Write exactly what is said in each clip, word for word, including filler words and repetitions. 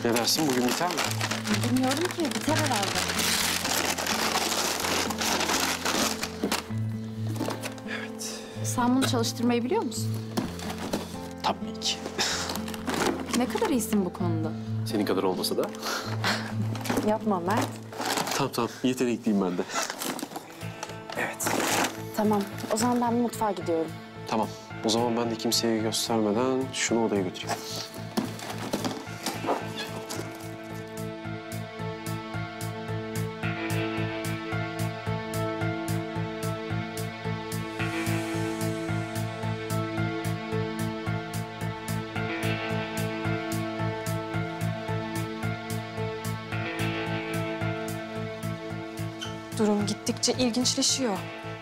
Ne dersin, bugün biter mi? Bilmiyorum ki, biter herhalde. Evet. Sen bunu çalıştırmayı biliyor musun? Tabii ki. Ne kadar iyisin bu konuda? Senin kadar olmasa da. Yapma Mert. Tamam tamam, yetenekliyim ben de. Evet. Tamam, o zaman ben mutfağa gidiyorum. Tamam. O zaman ben de kimseye göstermeden şunu odaya götüreyim. Durum gittikçe ilginçleşiyor.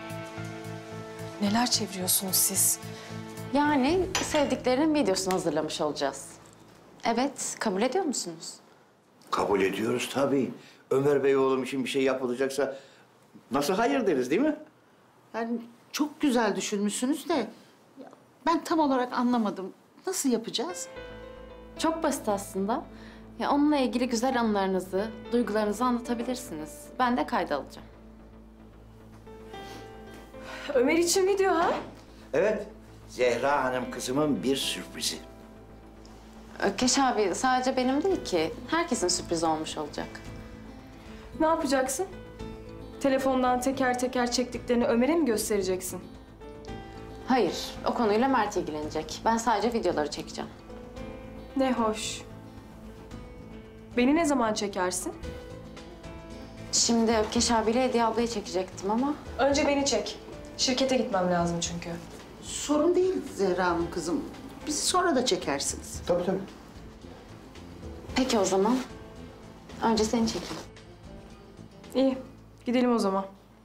Neler çeviriyorsunuz siz? Yani sevdiklerinin videosunu hazırlamış olacağız. Evet, kabul ediyor musunuz? Kabul ediyoruz tabii. Ömer Bey oğlum için bir şey yapılacaksa nasıl hayır deriz değil mi? Yani çok güzel düşünmüşsünüz de ya ben tam olarak anlamadım. Nasıl yapacağız? Çok basit aslında. Ya onunla ilgili güzel anılarınızı, duygularınızı anlatabilirsiniz. Ben de kayda alacağım. Ömer için video ha? Evet. Zehra Hanım kızımın bir sürprizi. Ökkeş abi sadece benim değil ki. Herkesin sürprizi olmuş olacak. Ne yapacaksın? Telefondan teker teker çektiklerini Ömer'e mi göstereceksin? Hayır, o konuyla Mert ilgilenecek. Ben sadece videoları çekeceğim. Ne hoş. Beni ne zaman çekersin? Şimdi Ökkeş abiyle Hediye ablayı çekecektim ama... Önce beni çek. Şirkete gitmem lazım çünkü. Sorun değil Zehra Hanım kızım. Bizi sonra da çekersiniz. Tabii tabii. Peki o zaman. Önce seni çekeyim. İyi, gidelim o zaman.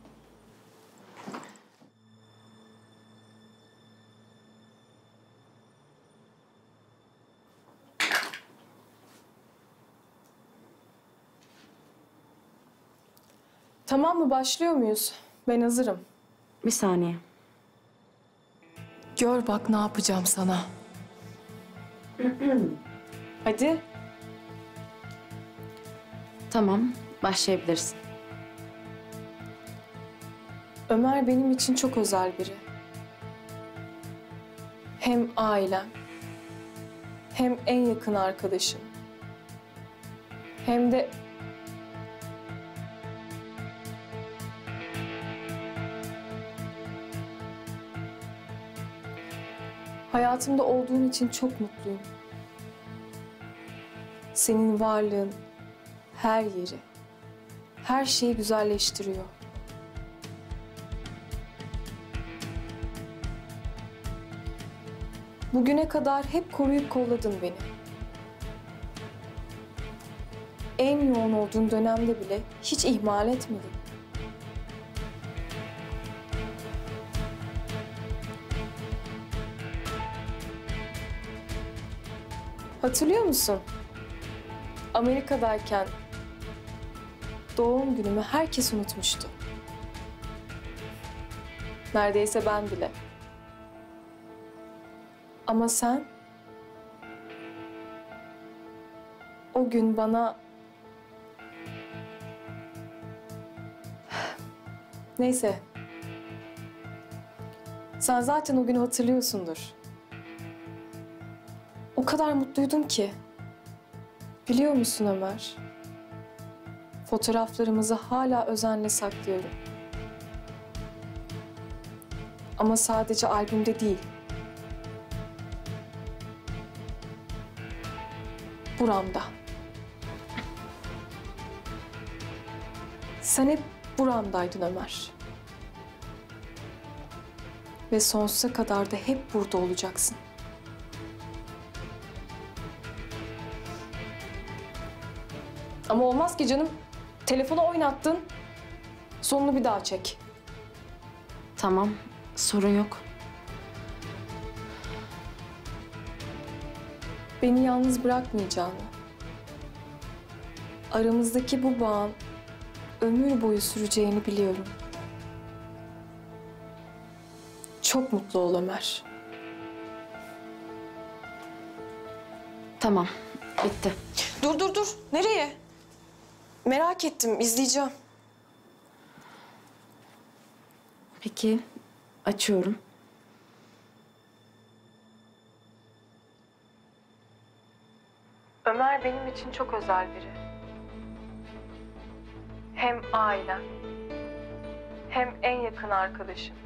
Tamam mı? Başlıyor muyuz? Ben hazırım. Bir saniye. Gör bak ne yapacağım sana. Hadi. Tamam, başlayabilirsin. Ömer benim için çok özel biri. Hem ailem, hem en yakın arkadaşım. Hem de... Hayatımda olduğun için çok mutluyum. Senin varlığın her yeri, her şeyi güzelleştiriyor. Bugüne kadar hep koruyup kolladın beni. En yoğun olduğun dönemde bile hiç ihmal etmedin. Hatırlıyor musun? Amerika'dayken doğum günümü herkes unutmuştu. Neredeyse ben bile. Ama sen o gün bana... Neyse. Sen zaten o günü hatırlıyorsundur. O kadar mutluydum ki. Biliyor musun Ömer? Fotoğraflarımızı hala özenle saklıyorum. Ama sadece albümde değil. Buramda. Sen hep buramdaydın Ömer. Ve sonsuza kadar da hep burada olacaksın. Ama olmaz ki canım. Telefonu oynattın. Sonunu bir daha çek. Tamam, sorun yok. Beni yalnız bırakmayacağını, aramızdaki bu bağın ömür boyu süreceğini biliyorum. Çok mutlu ol Ömer. Tamam, bitti. Dur dur dur. Nereye? Merak ettim. İzleyeceğim. Peki, açıyorum. Ömer benim için çok özel biri. Hem ailem, hem en yakın arkadaşım.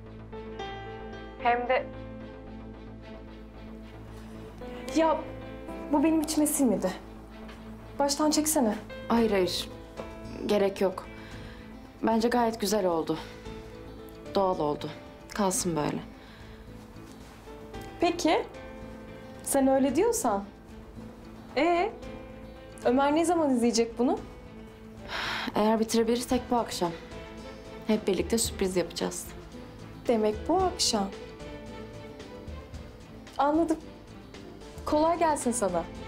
Hem de... Ya bu benim içime sinmedi. Baştan çeksene. Hayır hayır, gerek yok. Bence gayet güzel oldu. Doğal oldu. Kalsın böyle. Peki. Sen öyle diyorsan. Ee, Ömer ne zaman izleyecek bunu? Eğer bitirebilirsek bu akşam. Hep birlikte sürpriz yapacağız. Demek bu akşam. Anladım. Kolay gelsin sana.